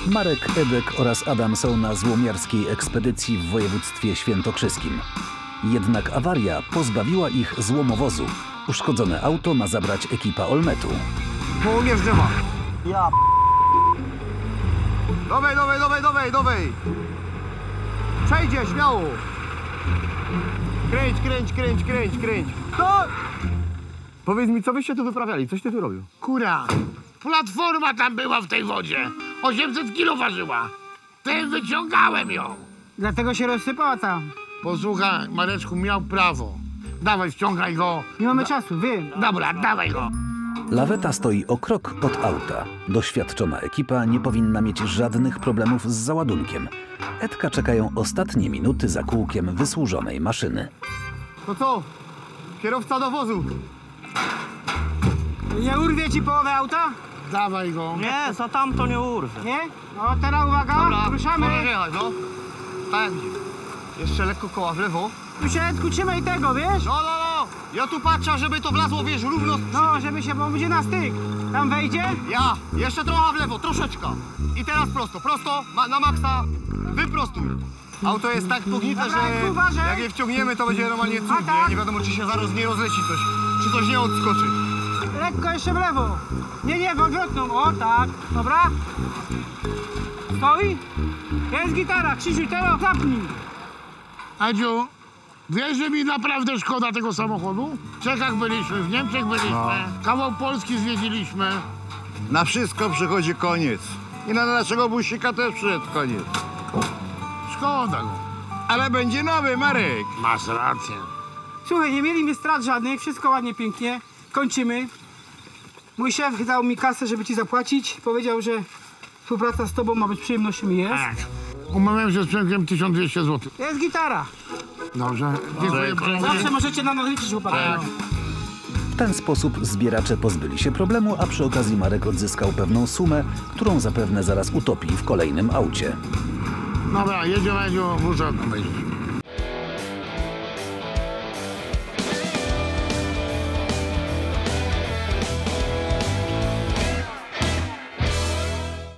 Marek, Edek oraz Adam są na złomiarskiej ekspedycji w województwie świętokrzyskim. Jednak awaria pozbawiła ich złomowozu. Uszkodzone auto ma zabrać ekipa Olmetu. Połownie z drzewa. Ja Dawaj. Przejdzie, śmiało. Kręć. To... Powiedz mi, co wyście tu wyprawiali? Coś ty tu robił? Kura, platforma tam była w tej wodzie. 800 kilo ważyła. Tym wyciągałem ją. dlatego się rozsypała tam. Posłuchaj, Mareczku, miał prawo. Dawaj, ściągaj go. Nie mamy czasu, wiem. Dobra, dawaj go. Laweta stoi o krok od auta. Doświadczona ekipa nie powinna mieć żadnych problemów z załadunkiem. Edka czekają ostatnie minuty za kółkiem wysłużonej maszyny. To co? Kierowca do wozu. Nie urwie ci połowę auta? Dawaj go. Nie, za tamto nie urwę. Nie? No teraz uwaga, ruszamy. możesz jechać, no. Tak, jeszcze lekko koła w lewo. Tu się, Edku, trzymaj tego, wiesz? No. Ja tu patrzę, żeby to wlazło, wiesz, równo. No, żeby się, bo będzie na styk. Tam wejdzie? Ja, jeszcze trochę w lewo, troszeczkę. I teraz prosto, na maksa, wyprostuj. Auto jest tak pognite, Dobra, że uważaj. jak je wciągniemy, to będzie normalnie cud, A tak? nie wiadomo, czy się zaraz nie rozleci coś, czy coś nie odskoczy. Lekko jeszcze w lewo. Nie, w odwrotną. O, tak. Dobra. Stoi. Jest gitara. Krzysiu, teraz zapnij. Adziu, wiesz, że mi naprawdę szkoda tego samochodu? W Czechach byliśmy, w Niemczech byliśmy, kawał Polski zwiedziliśmy. Na wszystko przychodzi koniec. I na naszego busika też przyszedł koniec. Szkoda go. Ale będzie nowy, Marek. Masz rację. Słuchaj, nie mieliśmy strat żadnych. Wszystko ładnie, pięknie. Kończymy. Mój szef dał mi kasę, żeby ci zapłacić. Powiedział, że współpraca z tobą ma być przyjemnością i jest. Tak. Umawiałem się z Przemkiem 1200 zł. Jest gitara. Dobrze. Dziękuję bardzo. Zawsze możecie na nas liczyć, chłopaki. W ten sposób zbieracze pozbyli się problemu, a przy okazji Marek odzyskał pewną sumę, którą zapewne zaraz utopi w kolejnym aucie. Dobra, jedziemy, muszę obejrzeć.